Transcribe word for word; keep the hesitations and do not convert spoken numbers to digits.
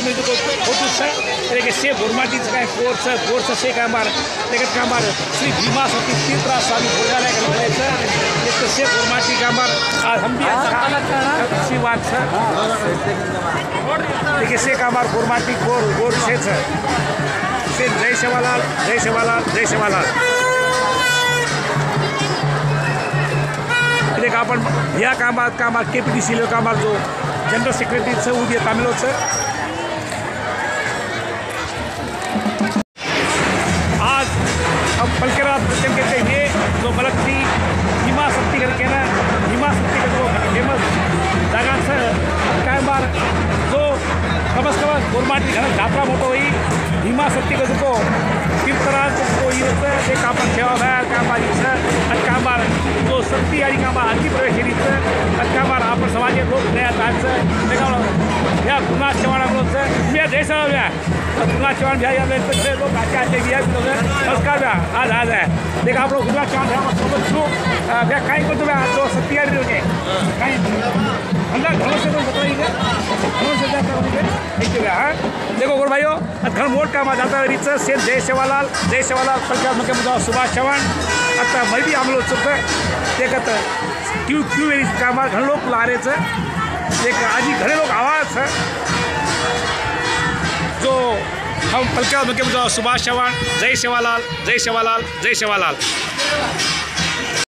में जो फोटो से लेकिन से गुरमाटी से का कोर्स कोर्स से का बार लेकिन का बार श्री भीमा सती तीर्थ स्वामी भोजनालय का बोले से एक से गुरमाटी का बार हम भी अच्छी बात है लेकिन से का बार गुरमाटी कोर कोर से से जय सेवालाल जय सेवालाल जय सेवालाल देखा अपन या कामार कामार केपीडीसी लो कामार जो जनरल सेक्रेटरी से उदिया तमिल से आज हम पलकेरा बच्चन कहते हैं ये जो मलक थी भीमा शक्ति करके ना भीमा शक्ति का जो फेमस जगह से कई बार जो कमस कमस गुरमाटी घर यात्रा मोटो हुई भीमा शक्ति का जो तीर्थराज को ये से कामर सेवा है कामर इसे कामर जो शक्ति यानी कामर आदि प्रवेश इसे कामर आप समाज के लोग नया ताज से देखा या गुना चवाना लोग से मैं जैसा हो गया गुना चवान भाई हम से लोग आके आके दिया नमस्कार भैया आज आज है देखा आप लोग गुना चवान हम समझ लो भैया कहीं को तो जो शक्ति यानी होंगे कहीं अंदर घरों से तो बताइए घरों से जाता होंगे एक भैया देखो गोर भाइयों घर मोट का मैं जाता है रीत से जय सेवालाल जय सेवालाल पलकेरा मुख्यमंत्री सुभाष चौहान आता मैं भी हम लोग सब देखत क्यों क्यों मेरी कामार घर लोग ला रहे थे एक आज ही घरे लोग आवाज़ है जो हम पलकेरा मुख्यमंत्री सुभाष चौहान जय सेवालाल जय सेवालाल जय सेवालाल।